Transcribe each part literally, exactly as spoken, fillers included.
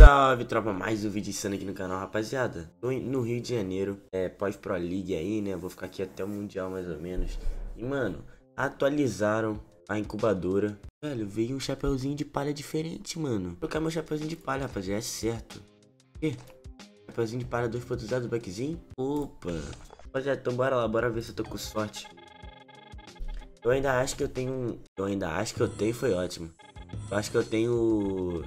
salve, tropa, mais um vídeo insano aqui no canal, rapaziada. Tô no Rio de Janeiro, é pós-Pro League aí, né? Vou ficar aqui até o Mundial mais ou menos. E, mano, atualizaram a incubadora. Velho, veio um chapeuzinho de palha diferente, mano. Vou trocar meu chapeuzinho de palha, rapaziada, é certo. E? Chapeuzinho de palha dois ponto zero do backzinho? Opa. Rapaziada, então bora lá, bora ver se eu tô com sorte. Eu ainda acho que eu tenho... Eu ainda acho que eu tenho, foi ótimo. Eu acho que eu tenho...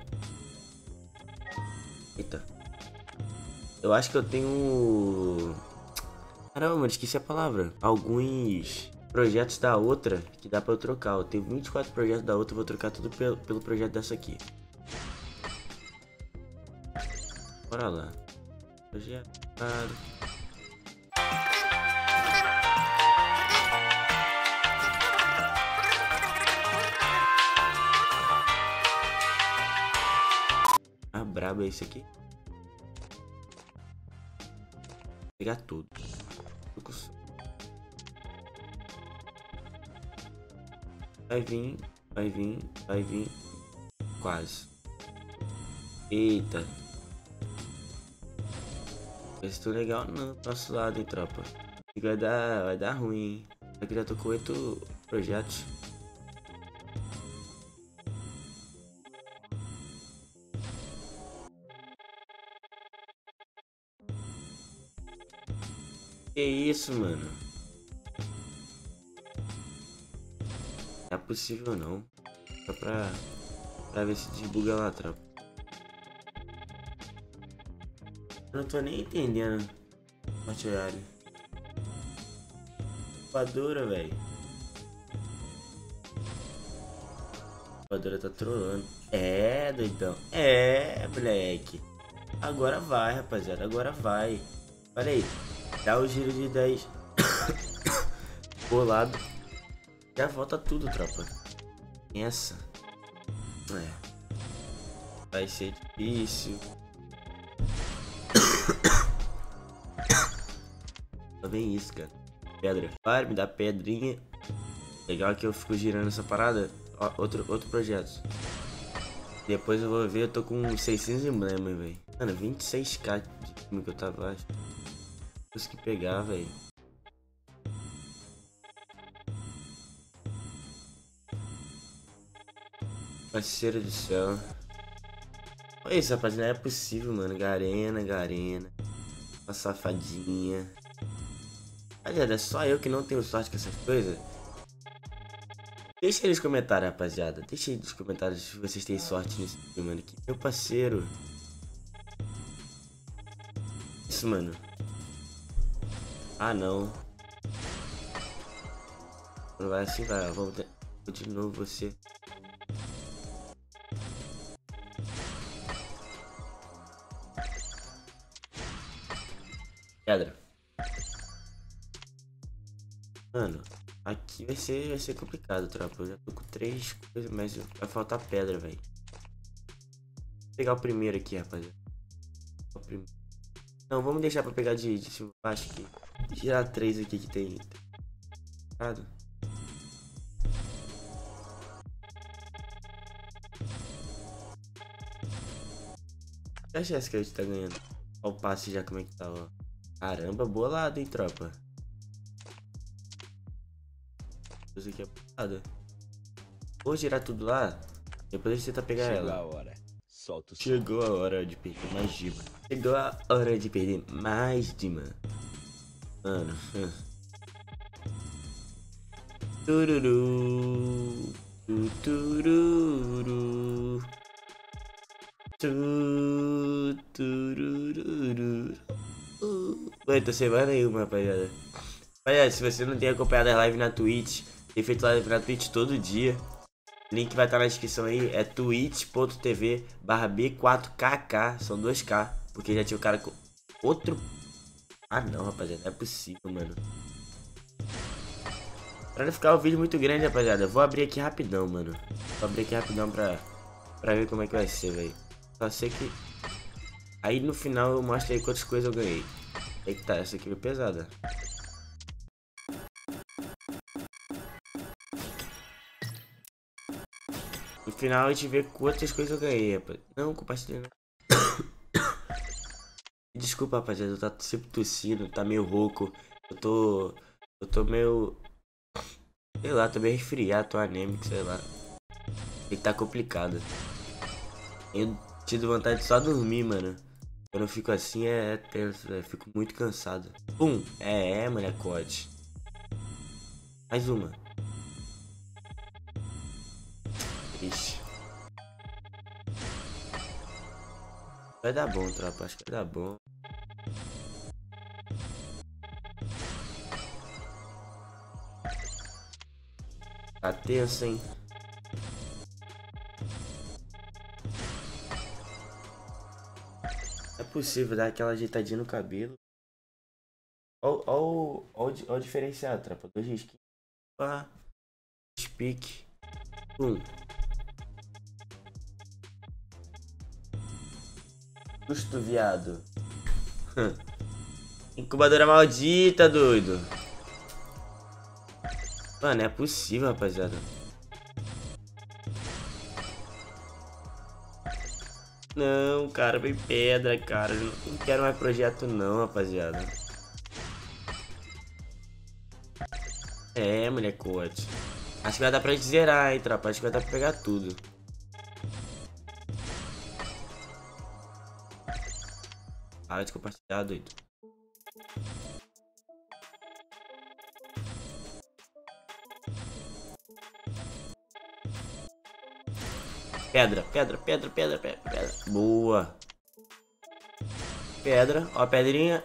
Eita. Eu acho que eu tenho... Caramba, mano, esqueci a palavra. Alguns projetos da outra que dá pra eu trocar. Eu tenho vinte e quatro projetos da outra, eu vou trocar tudo pelo, pelo projeto dessa aqui. Bora lá. Projeto. Ah, brabo é esse aqui. Vou pegar tudo. Vai vir, vai vir, vai vir. Quase. Eita. Esse tô legal não, nosso lado, hein, tropa. Vai dar, vai dar ruim, hein. Aqui já tô com oito projetos. Que isso, mano? Não é possível não. Só pra, pra ver se desbuga lá, tropa. Eu não tô nem entendendo. Materiário. Voadora, velho. Voadora tá trolando. É, doidão. É, moleque. Agora vai, rapaziada. Agora vai. Olha aí. Dá o giro de dez. Bolado. Já volta tudo, tropa. Essa. É. Vai ser difícil. Só vem isso, cara. Pedra. Para, me dá pedrinha. Legal que eu fico girando essa parada. Ó, outro, outro projeto. Depois eu vou ver, eu tô com seiscentos emblemas, velho. Mano, vinte e seis k de time que eu tava, acho. Consegui pegar, velho. Parceiro do céu. Olha isso, rapaziada. Não é possível, mano. Garena, Garena. Uma safadinha. Rapaziada, é só eu que não tenho sorte com essas coisas. Deixa aí nos comentários, rapaziada. Deixa aí nos comentários se vocês têm sorte nesse filme, mano. Aqui. Meu parceiro. Isso, mano. Ah, não. Não vai assim, vai. Vamos de novo você. Pedra. Mano, aqui vai ser, vai ser complicado, tropa. Eu já tô com três coisas, mas vai faltar pedra, velho. Vou pegar o primeiro aqui, rapaziada. O primeiro. Não, vamos deixar pra pegar de, de cima baixo aqui. Tirar três aqui que tem. Errado. A Jéssica a gente tá ganhando. Olha o passe já como é que tá, ó. Caramba, bolado, hein, tropa. Isso aqui é bolada. Vou girar tudo lá. Depois a gente tenta pegar Chegou ela. a hora. Solta o Chegou a hora de perder mais Dima. Chegou a hora de perder mais Dima. Mano. Tururu. Tururu. Tururu. Ué, tô semana nenhuma, rapaziada. Rapaziada, se você não tem acompanhado as lives na Twitch, tem feito live na Twitch todo dia. Link vai estar na descrição aí, é twitch ponto tv barra B quatro K K, são dois K, porque já tinha o cara com outro... Ah não, rapaziada, não é possível, mano. Pra não ficar o vídeo muito grande, rapaziada, eu vou abrir aqui rapidão, mano. Vou abrir aqui rapidão pra, pra ver como é que vai ser, velho. Só sei que... Aí no final eu mostro aí quantas coisas eu ganhei. Aí que tá, essa aqui foi pesada. No final a gente vê quantas coisas eu ganhei, rapaz. Não, compartilha não. Desculpa, rapaziada, eu tô sempre tossindo, tá meio rouco. Eu tô. Eu tô meio. Sei lá, tô meio resfriado, tô anêmico, sei lá. E tá complicado. Eu tido vontade de só dormir, mano. Quando eu fico assim é, é tenso, velho. Fico muito cansado. Pum! É, é, molecote. Mais uma. Triste. Vai dar bom, tropa. Acho que vai dar bom. Tá tenso, hein? É possível dar aquela ajeitadinha no cabelo. Ó, ó, ó, ó, o- ó o diferenciado, tropa. Dois risquinhos. Pá. Speak. Pum. Justo, viado. Incubadora maldita, doido. Mano, é possível, rapaziada. Não, cara, vem pedra, cara. Eu não quero mais projeto não, rapaziada. É, molecote. Acho que vai dar pra gente zerar, hein, tropa. Acho que vai dar pra pegar tudo. Para de compartilhar, doido. Pedra, pedra, pedra, pedra, pedra, pedra. Boa. Pedra, ó a pedrinha.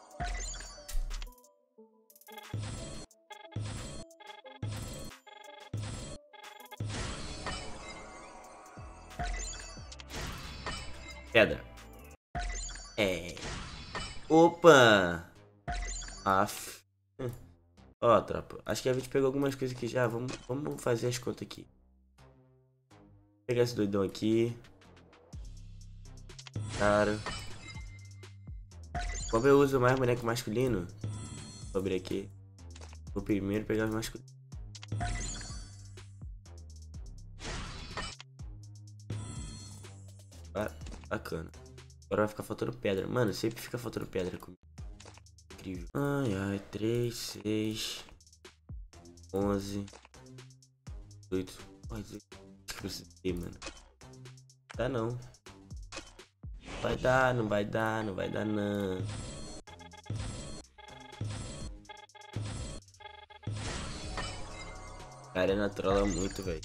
Pedra. É. Opa. Aff. Ó, tropa. Acho que a gente pegou algumas coisas aqui já. Vamos, vamos fazer as contas aqui. Vou pegar esse doidão aqui. Cara. Como eu uso mais boneco masculino, vou abrir aqui. Vou primeiro pegar os masculinos. Ah, bacana. Agora vai ficar faltando pedra. Mano, sempre fica faltando pedra comigo. Incrível. Ai, ai. três, seis, onze, oito. Ai, que precisei, mano. Dá não. Vai dar, não vai dar, não vai dar não. A arena trola muito, velho.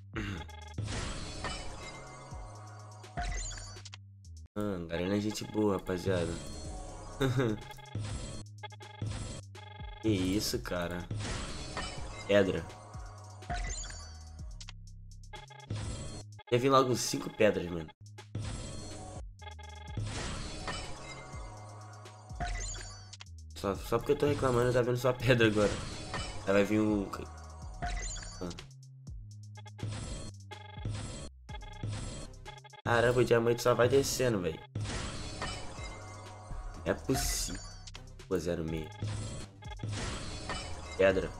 Ah, a arena é gente boa, rapaziada. Que isso, cara. Pedra. Já vi logo cinco pedras, mano. Só, só porque eu tô reclamando, tá vendo só pedra agora. Aí vai vir um... Ah. Caramba, o diamante só vai descendo, velho. É possível. Pô, zero meio. Pedra.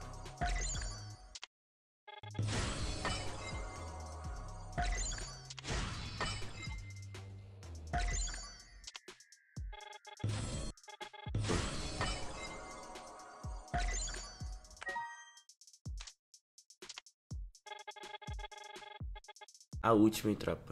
A última, hein, tropa.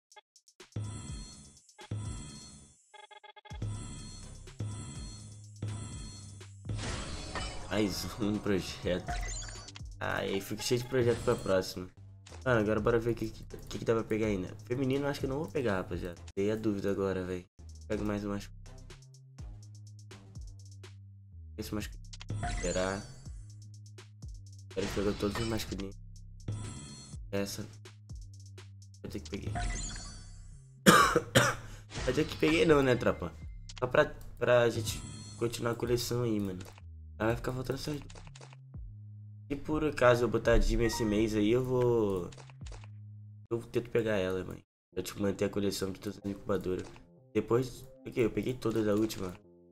Mais um projeto. Ah, e aí fica cheio de projeto pra próxima. Mano, agora bora ver o que, que, que dá pra pegar ainda. Feminino eu acho que eu não vou pegar, rapaziada. Dei a dúvida agora, velho. Pego mais umas. Esse masculino. Esperar. Ele pegou todos os masculinos. Essa. Pode dizer que peguei. Pode dizer que peguei não, né, tropa? Só pra, pra gente continuar a coleção aí, mano. Aí vai ficar faltando essas duas. Se por acaso eu botar a Jimmy esse mês aí, eu vou... Eu tento pegar ela, mãe. Pra te manter a coleção de todas as incubadoras. Depois... O que? Eu peguei todas da última.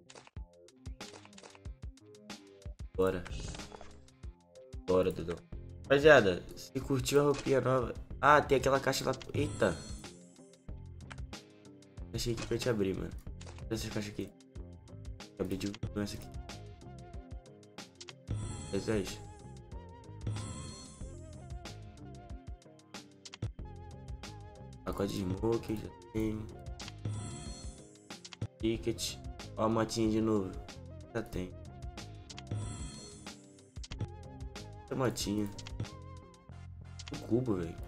Bora. Bora, Dudão. Rapaziada, se curtiu a roupinha nova... Ah, tem aquela caixa lá... Eita. Achei aqui pra te abrir, mano. Olha essas caixas aqui. Vou abrir de novo essa aqui. dezesseis. Pacote de smoke, já tem. Ticket. Ó a motinha de novo. Já tem. Essa motinha. O cubo, velho.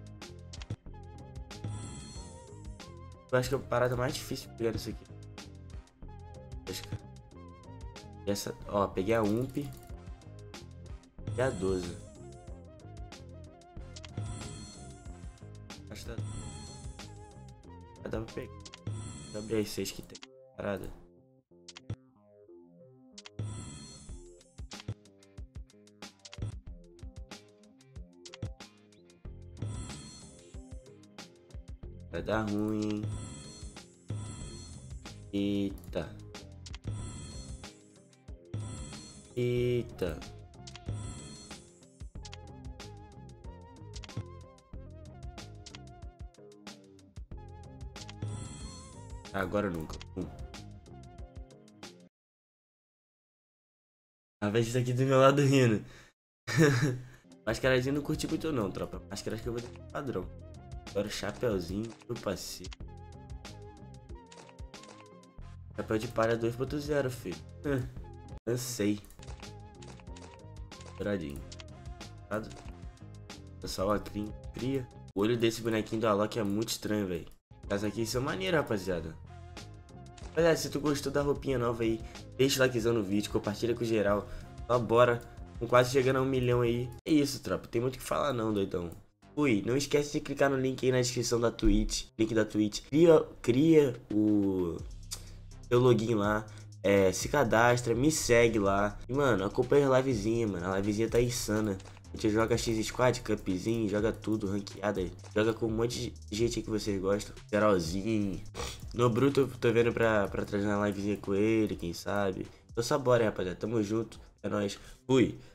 Eu acho que é a parada mais difícil de pegar isso aqui. Acho que... Essa, ó, peguei a U M P e a doze. Acho que dá, dá pra pegar. Vou abrir as seis que tem. Parada. Vai dar ruim, hein? Eita. Eita. Agora nunca. Hum. A vez isso aqui do meu lado rindo. Mascaradinho não curti muito não, tropa. Máscara acho que eu vou ter padrão. Agora o chapeuzinho do passeio. Chapéu de palha dois ponto zero, filho. Cansei. Douradinho. Pessoal, a cria. O olho desse bonequinho do Alok é muito estranho, velho. Essas aqui são maneiras, rapaziada. Olha, se tu gostou da roupinha nova aí, deixa o likezão no vídeo, compartilha com geral. Só bora. Com quase chegando a um milhão aí. É isso, tropa. Tem muito o que falar não, doidão. Fui. Não esquece de clicar no link aí na descrição da Twitch. Link da Twitch. Cria, cria o seu login lá. É, se cadastra, me segue lá. E, mano, acompanha a livezinha, mano. A livezinha tá insana. A gente joga X-Squad, Cupzinho, joga tudo, ranqueada. Joga com um monte de gente aí que vocês gostam. Geralzinho. No Bruto eu tô vendo pra, pra trazer uma livezinha com ele, quem sabe. Então só bora, rapaziada. Tamo junto. É nóis. Fui.